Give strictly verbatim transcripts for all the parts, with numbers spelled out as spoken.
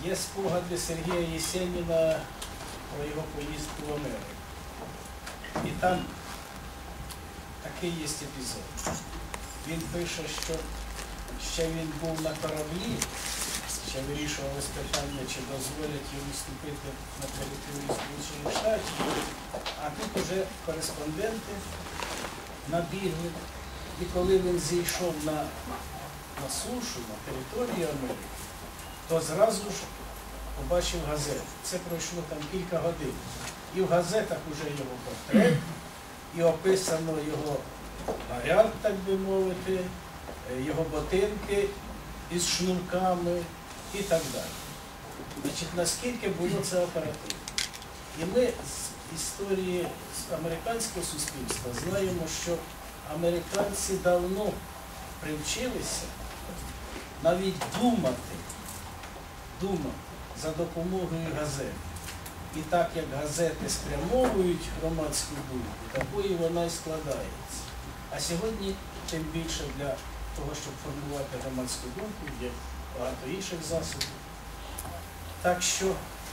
Є спогади Сергія Єсеніна про його поїздку в Америку. І там такий є епізод. Він пише, що ще він був на кораблі, ще вирішувалось питання, чи дозволять йому вступити на територію Сполучених Штатів, а тут уже кореспонденти набігли. І коли він зійшов на, на сушу, на територію Америки, то зразу ж побачив газету. Це пройшло там кілька годин. І в газетах вже його портрет, і описано його наряд, так би мовити, його ботинки із шнурками і так далі. Значить, наскільки було це оперативно. І ми з історії з американського суспільства знаємо, що американці давно привчилися навіть думати, думати за допомогою газет. І так як газети спрямовують громадську думку, такою вона і складається. А сьогодні, тим більше для того, щоб формувати громадську думку, є багато інших засобів. Так що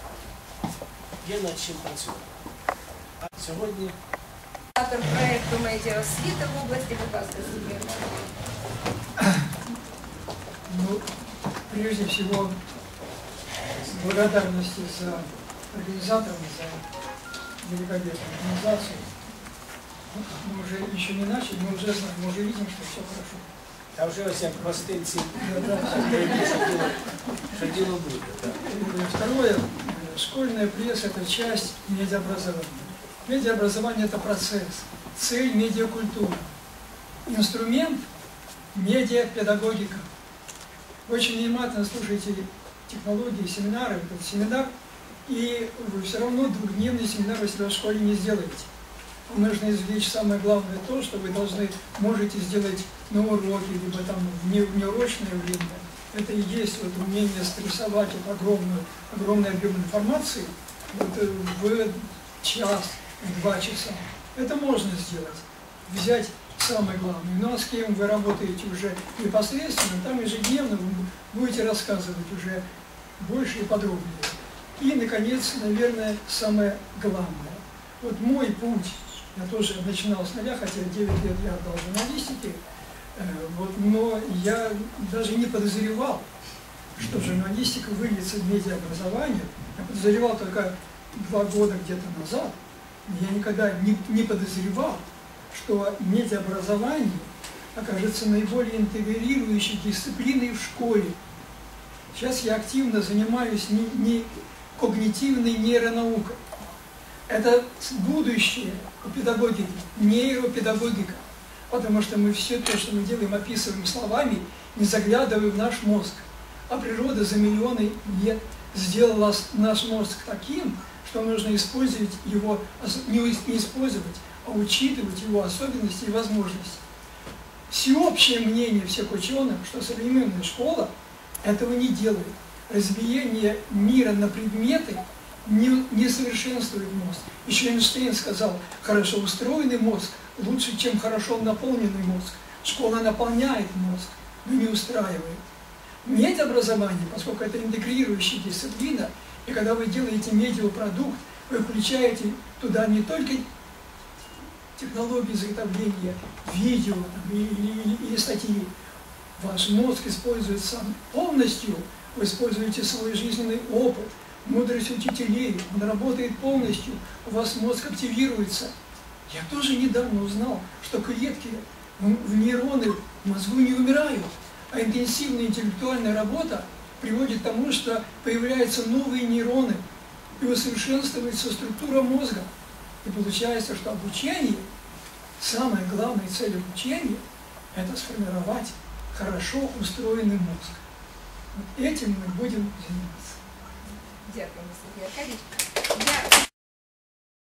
є над чим працювати. А сьогодні... Автор проєкту «Медіаосвіта» в області, будь ласка, Сергій. Ну, прежде всего, благодарности за организаторам, за великолепную организацию. Мы уже еще не начали, мы уже знаем, мы уже видим, что все хорошо. Та вже ось як гостинці, Да, що діло буде. Второе, школьная пресса – это часть медиаобразования. Медиаобразование – это процесс, цель – медиакультура, инструмент – медиапедагогика. Вы очень внимательно слушаете технологии, семинары, этот семинар, и вы все равно двухдневный семинар вы себя в школе не сделаете. Вам нужно извлечь самое главное то, что вы должны, можете сделать на уроке, либо там в неурочное время. Это и есть вот умение стрессовать вот огромную, огромный объем информации вот, в час, в два часа. Это можно сделать. Взять самое главное. Ну а с кем вы работаете уже непосредственно, там ежедневно вы будете рассказывать уже больше и подробнее. И, наконец, наверное, самое главное. Вот мой путь, я тоже начинал с нуля, хотя девять лет я отдал журналистике, вот, но я даже не подозревал, что журналистика выльется в медиаобразование. Я подозревал только два года где-то назад. Я никогда не, не подозревал, что медиаобразование окажется наиболее интегрирующей дисциплиной в школе. Сейчас я активно занимаюсь не, не когнитивной нейронаукой. Это будущее у педагогики, нейропедагогика. Потому что мы все то, что мы делаем, описываем словами, не заглядывая в наш мозг. А природа за миллионы лет сделала наш мозг таким, что нужно использовать его, не использовать, а учитывать его особенности и возможности. Всеобщее мнение всех ученых, что современная школа этого не делает. Разбиение мира на предметы не, не совершенствует мозг. Еще Эйнштейн сказал, хорошо устроенный мозг лучше, чем хорошо наполненный мозг. Школа наполняет мозг, но не устраивает. Медиаобразование, поскольку это интегрирующая дисциплина, и когда вы делаете медиапродукт, вы включаете туда не только технологии изготовления видео там, или, или, или статьи. Ваш мозг используется полностью, вы используете свой жизненный опыт, мудрость учителей, он работает полностью, у вас мозг активируется. Я тоже недавно узнал, что клетки в нейроны в мозгу не умирают, а интенсивная интеллектуальная работа приводит к тому, что появляются новые нейроны, и усовершенствуется структура мозга. И получается, что обучение, самая главная цель обучения – это сформировать хорошо устроенный мозг. Вот этим мы будем заниматься. Дякую, Сергій Аркадійович.